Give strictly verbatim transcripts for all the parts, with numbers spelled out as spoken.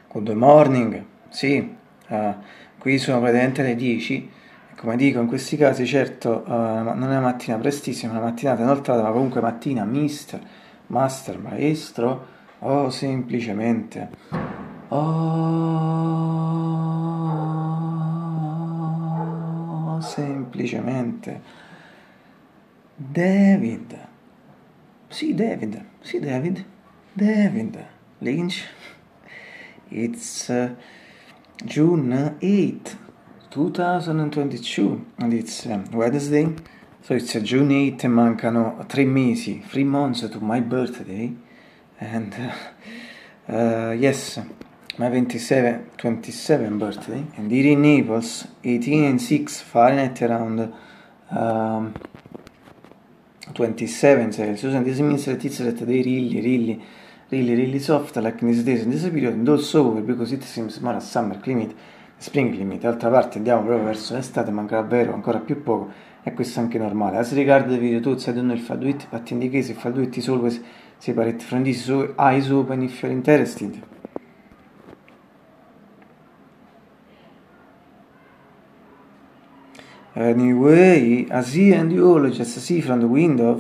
Good morning, sì, eh, qui sono praticamente le dieci, e come dico in questi casi certo eh, non è una mattina prestissima, è una mattinata inoltrata, ma comunque mattina mister, master, maestro, o semplicemente, o semplicemente, David, sì David, sì David, David Lynch. It's uh, June eighth, twenty twenty-two, and it's um, Wednesday. So it's uh, June eighth e mancano tre mesi, three months to my birthday. And uh, uh, yes, my twenty-seven, twenty-seven birthday. And here in Naples, eighteen and six Fahrenheit around um, twenty-seven Celsius. And this means that it's that they really, really really really soft like in these days in this period, and also because it seems more a summer climate, spring climate. D'altra parte andiamo proprio verso l'estate, manca davvero ancora più poco, e questo è anche normale. As regard the video tools, I don't know if I'll do it, but in the case if I'll do it is always separate from this, so eyes open if you're interested. Anyway, I see and you all just see from the window,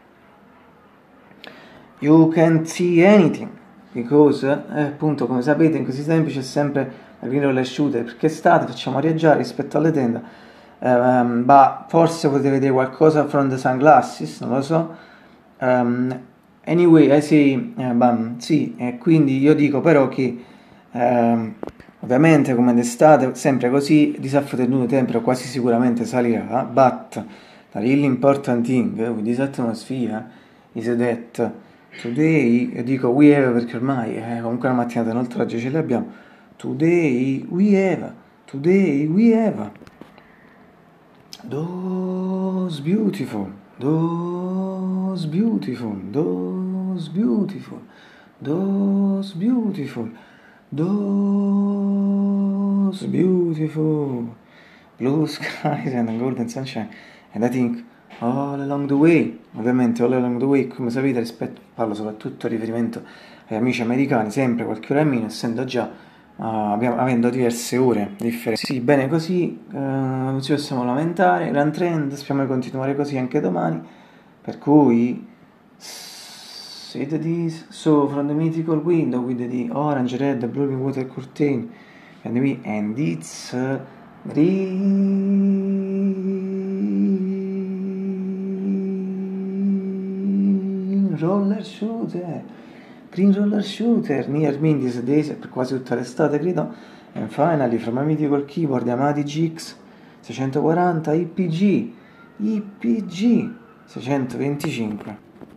you can't see anything, because, eh, appunto, come sapete, in questi tempi c'è sempre la green roller shooter, perché estate facciamo arieggiare rispetto alle tende, um, ma forse potete vedere qualcosa from the sunglasses, non lo so. Um, anyway, I say, eh, bam, sì, e quindi io dico però che, um, ovviamente, come d'estate, sempre così, this afternoon temperature quasi sicuramente salirà, but the really important thing with this atmosphere is that today, e dico we have perché ormai è comunque una mattinata inoltre oggi ce l'abbiamo. Today we have, today we have those beautiful, those beautiful, those beautiful, those beautiful, those beautiful blue skies and golden sunshine. And I think all along the way, ovviamente all along the way, come sapete, rispetto, parlo soprattutto a riferimento agli amici americani, sempre qualche ora in meno, essendo già, uh, abbiamo, avendo diverse ore differenti. Sì, bene così, uh, non ci possiamo lamentare, gran trend, speriamo di continuare così anche domani, per cui, say that is, so from the mythical window with the orange, red, broken water curtain, and, we, and it's uh, green roller shooter, green roller shooter near me in these days, per quasi tutta l'estate credo. And finally from my mythical keyboard Yamaha G X seicentoquaranta I P G I P G seicentoventicinque.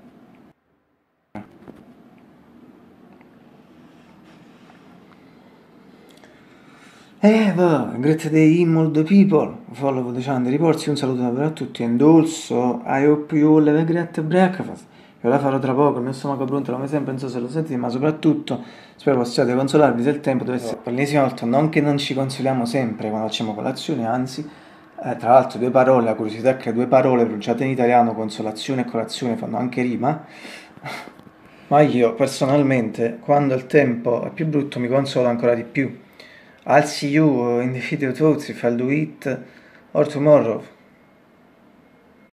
Eva, great day in all the people, follow the channel reports, un saluto davvero a tutti, and also I hope you all have a great breakfast. Io la farò tra poco, il mio stomaco è pronto come sempre, non so se lo sentite, ma soprattutto spero possiate consolarvi se il tempo dovesse essere per l'ennesima volta, non che non ci consoliamo sempre quando facciamo colazione, anzi, eh, tra l'altro due parole, la curiosità è che due parole pronunciate in italiano, consolazione e colazione, fanno anche rima, ma io personalmente, quando il tempo è più brutto, mi consolo ancora di più. I'll see you in the video talks if I'll do it or tomorrow.